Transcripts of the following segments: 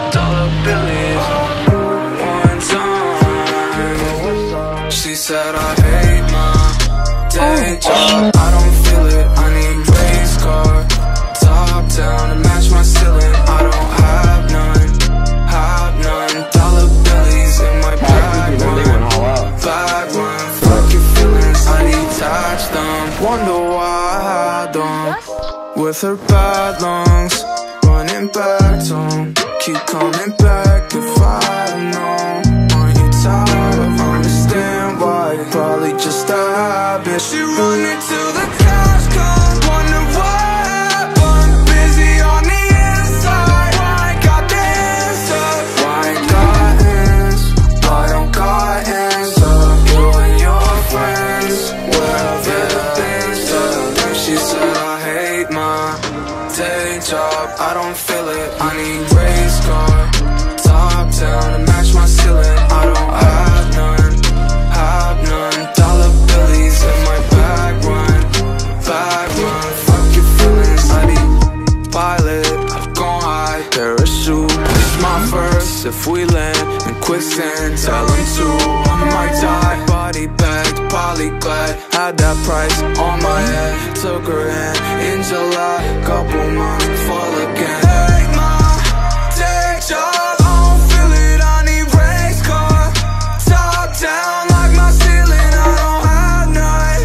dollar billies. One time she said I hate my day job. I don't feel it, I need race car. Top down to match my ceiling. I don't have none, dollar billies in my bag run. Fuck your feelings, I detach them. Wonder why I had them. With her bad lungs, running back to home. Keep coming back if I had known. Aren't you tired of understand why? Probably just a habit. She running till the cash comes. Wonder what happened. Busy on the inside. Why I got the answer? Why I got hands? I don't got answer. You and your friends, where have you been, sir? She said I hate my day job. I don't feel it, I need race car. Top down to match my ceiling. I don't have none, dollar billies in my bag run. Fuck your feelings, I need pilot. I'm gon' hide, parachute. It's my first, if we land in quicksand, tell them to. I might die, body bagged, polyglad. Had that price on my head, took her hand in July. Couple months before again. Hey, my day job, I don't feel it, I need race car. Top down like my ceiling. I don't have none,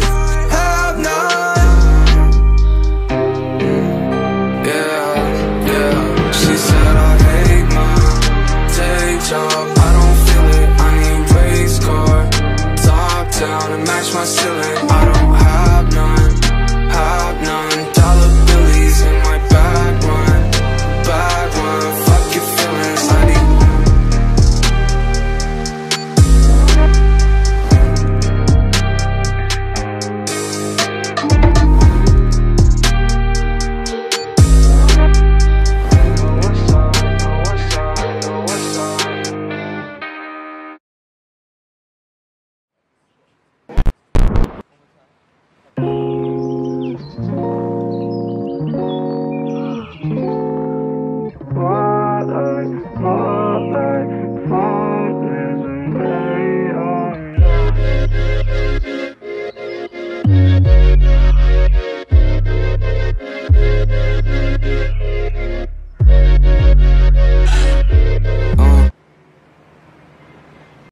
yeah. She said I hate my day job. I don't feel it, I need race car. Top down to match my ceiling. I don't have none, dollar billies in my bag run. Fuck your feelings, I need.